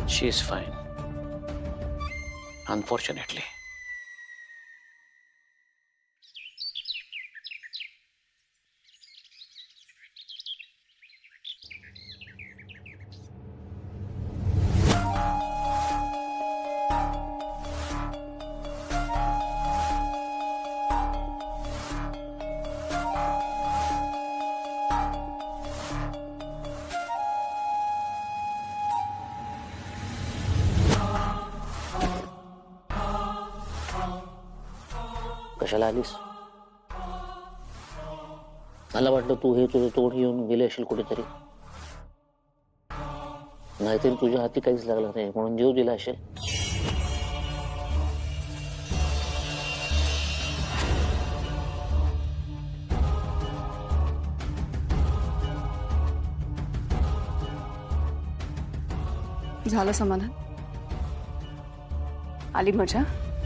She is fine, unfortunately. कशाला आलीस? मला वाटलं तू हे तुझं तोंड घेऊन गेले असेल कुठेतरी, नाहीतरी तुझ्या हाती काहीच लागलं नाही म्हणून जीव दिला असेल. झालं समाधान? आली मजा?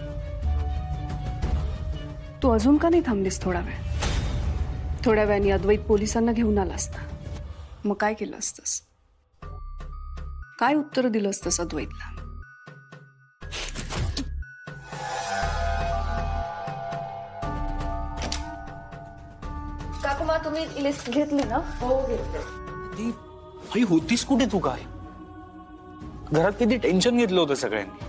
तू अजून का नाही थांबलीस थोडा वेळ? थोड्या वेळाने अद्वैत पोलिसांना घेऊन आला असता, मग काय केलं असतंस? काय उत्तर दिलं असतंस अद्वैतला? काकुमा तुम्ही लिस्ट घेतली ना? हो घेतली. आई होतीस कुठे तू? काय घरात किती टेन्शन घेतलं होतं सगळ्यांनी.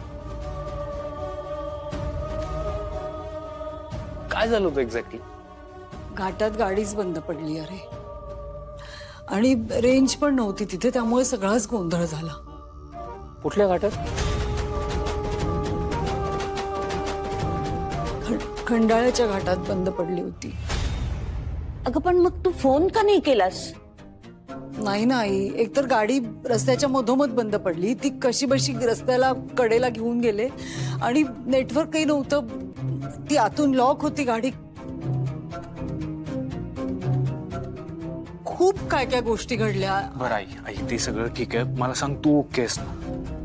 काय झालं होतं एक्झॅक्टली? घाटात गाडीच बंद पडली अरे, आणि रेंज पण नव्हती तिथे, त्यामुळे सगळाच गोंधळ झाला. कुठल्या घाटात? खंडाळ्याच्या घाटात बंद पडली होती. अगं पण मग तू फोन का नाही केलास? नाही नाही, एकतर गाडी रस्त्याच्या मधोमध बंद पडली, ती कशी बशी रस्त्याला कडेला घेऊन गेले आणि नेटवर्कही नव्हतं, ती आतून लॉक होती गाडी. खूप काय काय गोष्टी घडल्या. बरं आई, आई ते सगळं ठीक आहे, मला सांग तू ओकेस ना?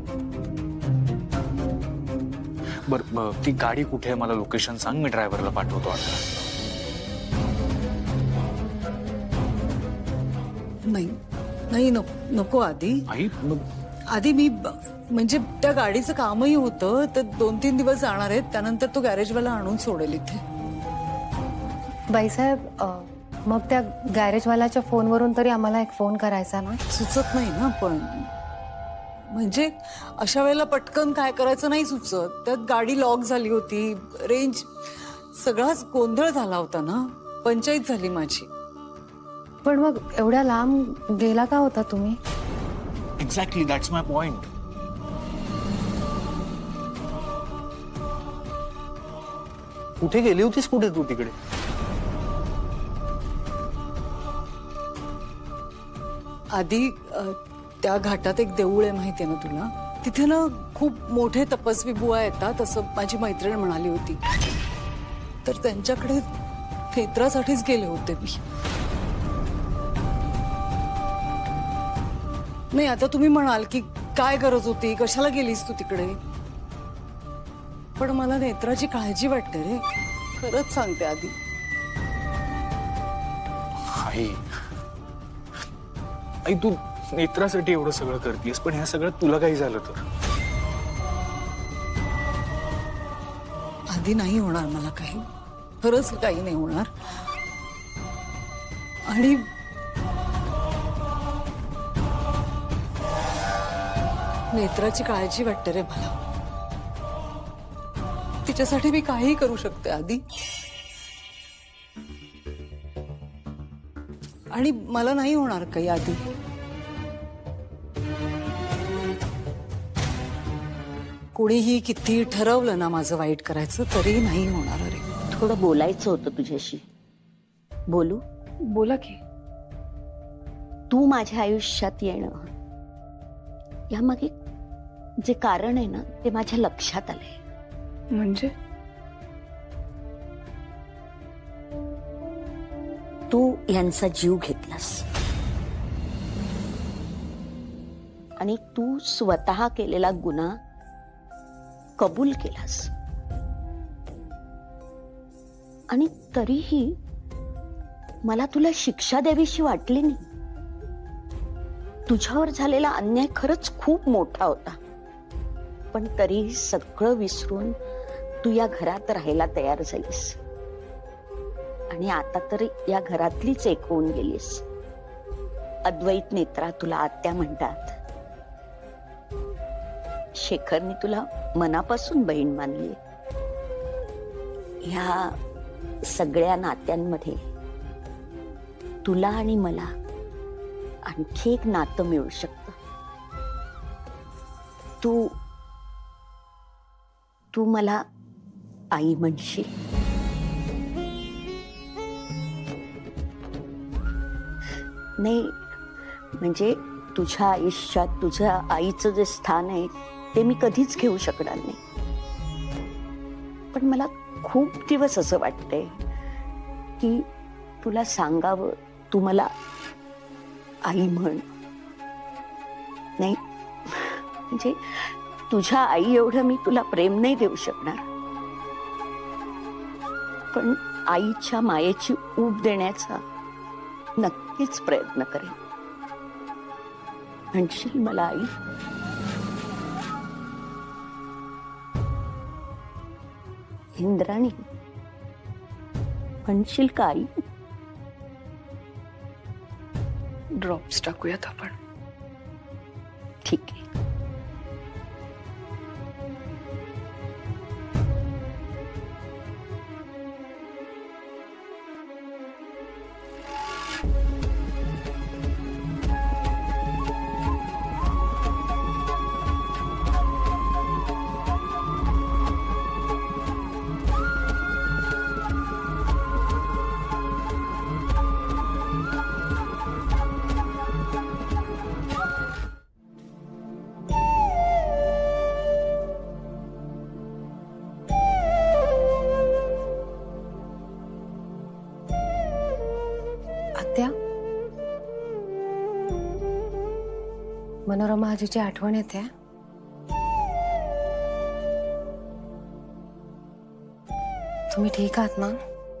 बरं ती गाडी कुठे आहे मला लोकेशन सांग, मी ड्रायव्हरला पाठवतो आता. नाही नाही नको आधी. आई आधी मी म्हणजे त्या गाडीचं कामही होतं, तर 2-3 दिवस जाणार आहेत, त्यानंतर तो गॅरेजवाला आणून सोडेल इथे. बाईसाहेब, मग त्या गॅरेजवाल्याच्या फोनवरून तरी आम्हाला एक फोन करायचा ना? सुचत नाही ना, पण म्हणजे अशा वेळेला पटकन काय करायचं नाही सुचत. त्यात गाडी लॉक झाली होती, रेंज, सगळाच गोंधळ झाला होता ना, पंचायत झाली माझी. पण मग एवढ्या लांब गेला का होता तुम्ही? Exactly, that's my point. कुठे गेली होतीस? कुठे तू तिकडे? आधी त्या घाटात एक देऊळ आहे, माहितीये ना तुला? तिथे ना खूप मोठे तपस्वी बुवा येतात, असं माझी मैत्रीण म्हणाली होती. तर त्यांच्याकडे नेत्रासाठीच गेले होते मी. नाही, आता तुम्ही म्हणाल की काय गरज होती, कशाला गेलीस तू तिकडे, पण मला नेत्राची काळजी वाटते रे, खरंच सांगते आधी. आई, आई तू नेत्रासाठी एवढं सगळं करतेस, पण ह्या सगळं तुला काही झालं तर? आधी नाही होणार मला काही, खरंच काही नाही होणार. आणि नेत्राची काळजी वाटते रे मला, तिच्यासाठी मी काहीही करू शकते आधी. आणि मला नाही होणार काही आधी. कोणीही किती ठरवलं ना माझं वाईट करायचं, तरी नाही होणार. अरे थोडं बोलायचं होतं तुझ्याशी. बोलू? बोला की. तू माझ्या आयुष्यात येणं यामागे जे कारण आहे ना, ते माझ्या लक्षात आलंय. म्हणजे? तू यांचा जीव घेतलास आणि तू स्वतः केलेला गुन्हा कबूल केलास, आणि तरीही मला तुला शिक्षा द्यावीशी वाटली नाही. तुझ्यावर झालेला अन्याय खरंच खूप मोठा होता. पण तरी सगळं विसरून तू या घरात राहायला तयार झालीस आणि आता तर या घरातलीच एक होऊन गेलीस. अद्वैत नेत्रा तुला आत्या म्हणतात. शेखरने तुला मनापासून बहीण मानली. ह्या सगळ्या नात्यांमध्ये तुला आणि मला आणखी एक नातं मिळू शकतं. तू मला आई म्हणशील. नाही म्हणजे तुझ्या आयुष्यात तुझ्या आईचं जे स्थान आहे ते मी कधीच घेऊ शकणार नाही. पण मला खूप दिवस असं वाटतंय की तुला सांगावं, तू मला आई म्हण. नाही म्हणजे तुझ्या आई एवढं मी तुला प्रेम नाही देऊ शकणार, पण आईच्या मायेची ऊब देण्याचा नक्कीच प्रयत्न करेन. म्हणशील मला आई? इंद्राणी म्हणशील का आई? ड्रॉप्स टाकूयात आपण. ठीक आहे. आत्या, मनोरमा आजीची आठवण येते. तुम्ही ठीक आहात ना?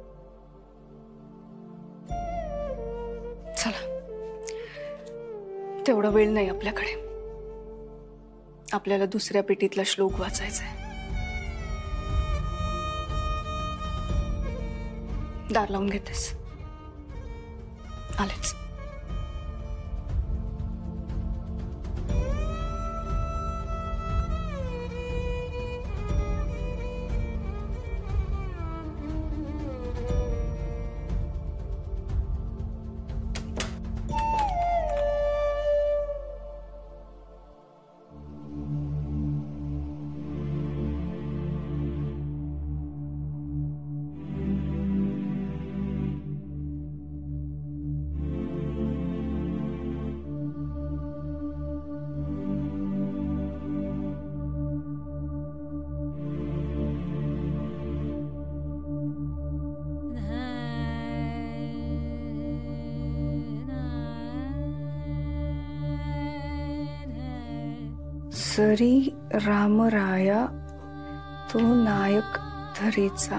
चला, तेवढा वेळ नाही आपल्याकडे. आपल्याला दुसऱ्या पेटीतला श्लोक वाचायचा आहे. दार लावून घेतेस? आलेच. जरी रामराया तो नायक धरेचा,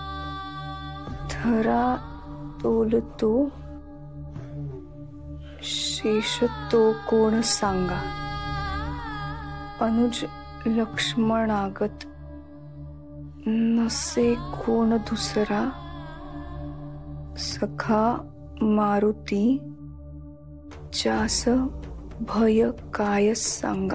धरा तोलतो शेष तो कोण सांगा. अनुज लक्ष्मणागत नसे कोण दुसरा, सखा मारुती जास भय काय सांगा.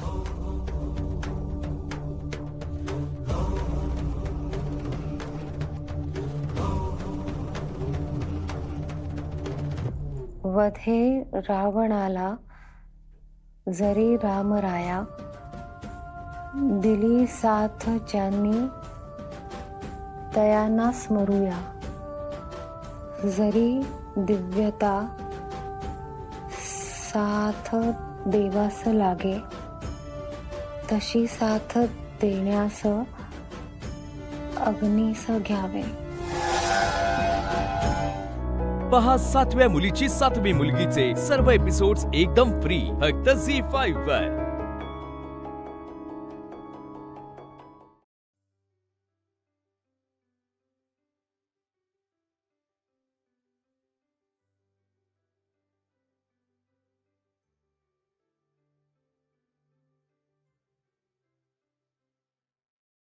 वधे रावणाला जरी रामराया, दिली साथ ज्यांनी तयाना स्मरूया. जरी दिव्यता साथ देवास लागे, तशी साथ देण्यास अग्नीस घ्यावे. पहा 7व्या मुलीची 7वी मुलगीचे सर्व एपिसोड्स एकदम फ्री फक्त झी5 वर.